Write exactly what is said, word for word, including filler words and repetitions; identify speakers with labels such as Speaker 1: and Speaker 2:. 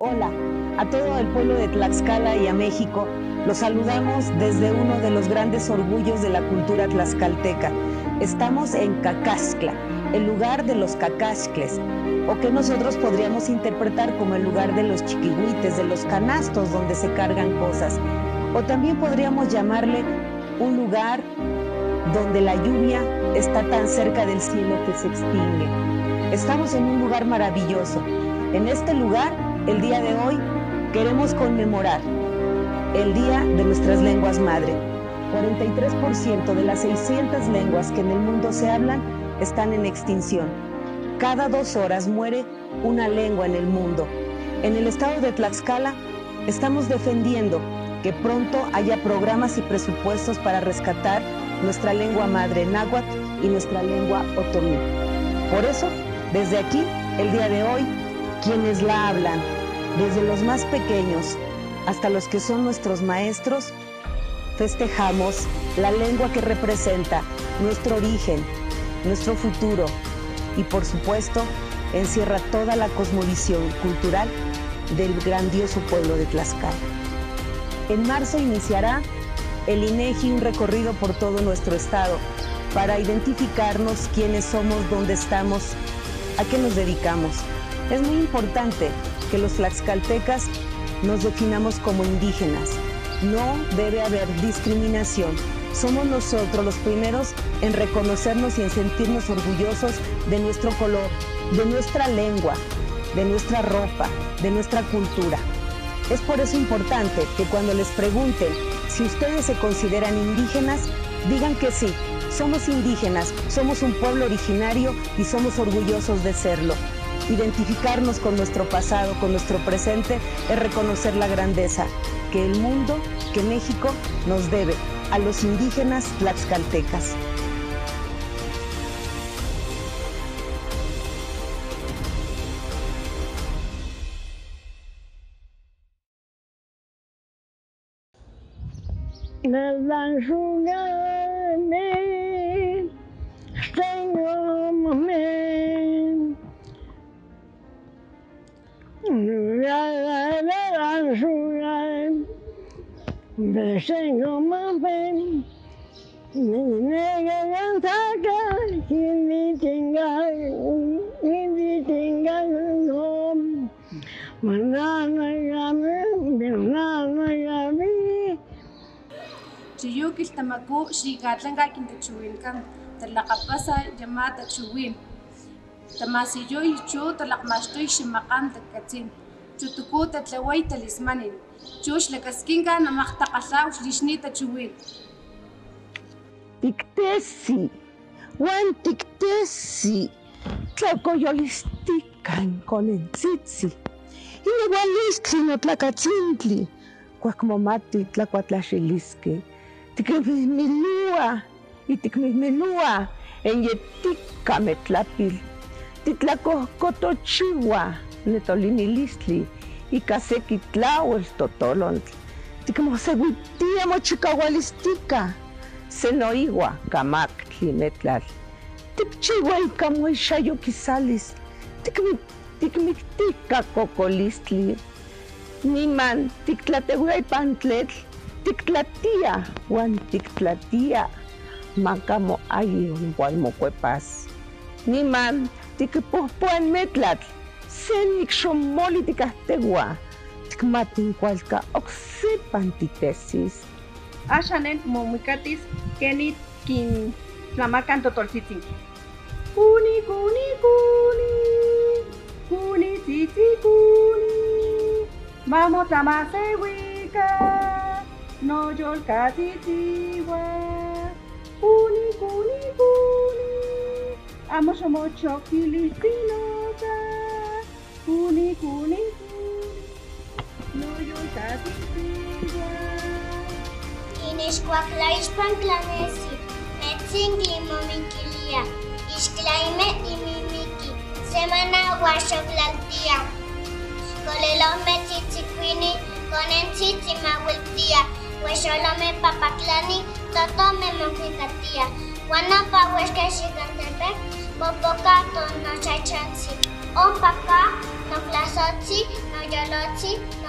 Speaker 1: Hola a todo el pueblo de Tlaxcala y a México. Los saludamos desde uno de los grandes orgullos de la cultura tlaxcalteca. Estamos en Cacaxtla, el lugar de los cacaxtles, o que nosotros podríamos interpretar como el lugar de los chiquihuites, de los canastos donde se cargan cosas. O también podríamos llamarle un lugar donde la lluvia está tan cerca del cielo que se extingue. Estamos en un lugar maravilloso. En este lugar, el día de hoy, queremos conmemorar el Día de nuestras lenguas madre. cuarenta y tres por ciento de las seiscientas lenguas que en el mundo se hablan están en extinción. Cada dos horas muere una lengua en el mundo. En el estado de Tlaxcala estamos defendiendo que pronto haya programas y presupuestos para rescatar nuestra lengua madre náhuatl y nuestra lengua otomí. Por eso, desde aquí, el día de hoy, quienes la hablan, desde los más pequeños hasta los que son nuestros maestros, festejamos la lengua que representa nuestro origen, nuestro futuro y, por supuesto, encierra toda la cosmovisión cultural del grandioso pueblo de Tlaxcala. En marzo iniciará el INEGI un recorrido por todo nuestro estado para identificarnos quiénes somos, dónde estamos, a qué nos dedicamos. Es muy importante que los tlaxcaltecas nos definamos como indígenas. No debe haber discriminación. Somos nosotros los primeros en reconocernos y en sentirnos orgullosos de nuestro color, de nuestra lengua, de nuestra ropa, de nuestra cultura. Es por eso importante que cuando les pregunten si ustedes se consideran indígenas, digan que sí, somos indígenas, somos un pueblo originario y somos orgullosos de serlo. Identificarnos con nuestro pasado, con nuestro presente, es reconocer la grandeza que el mundo, que México nos debe a los indígenas tlaxcaltecas.
Speaker 2: Chuyuk iltamaku xikatlanka kintachuwinkan talaqapasa llama tachuwin tamasiyo ichu talaqmaxtoy ximaqan takatsin chutuku tatlaway talismanin chux lakaskinka namaqtaqalha uxlixni tachuwin.
Speaker 1: Tiktesi, wan tiktesi, tlakoyolistikan konentzitzi, inigualistli notlakatzintli, kuakmomati tlakuatlaxiliski. Tikmihmilua y tikmihmilua en yetika metlapil, titlakohkotochiwa netolinilistli y kaseki tlauel totolontl, tikmosewitia mochikawalistika, senoigua kamaktli metlal, tikchiwa ikamoixayo kisalis, tikmiktika kokolistli, niman tiktlateuia pantletl, tiktlatia wan tiktlatia makamo ayi wan mokuepas. Niman tikpohpoan metlatl, senik xomoli tikahtegua, tikmatin kualka oksepan titesis.
Speaker 3: Axanen momuikatis kenit kin tlamakan totoltzitzinki. Kuni, kuni, kuni, kuni, tzitzi, kuni, vamos tlamasewika, no yolkatitziwa, kuni, kuni, kuni, amo xomochokilispinosa, kuni, kuni, kuni, no yolkatitziwa.
Speaker 4: Inixkuakla ixpanklanesi, metzingli momikilia, ixklaime imimiki, semana huaxoklaltia. Kolelome tzitzikuini, konentzitzi mawiltia, huexolome papaklani, totome mokwikatia. Guanapa huesca xicantepec, popoca no chachansi, ompaka no plasotzi, no Yolotzi,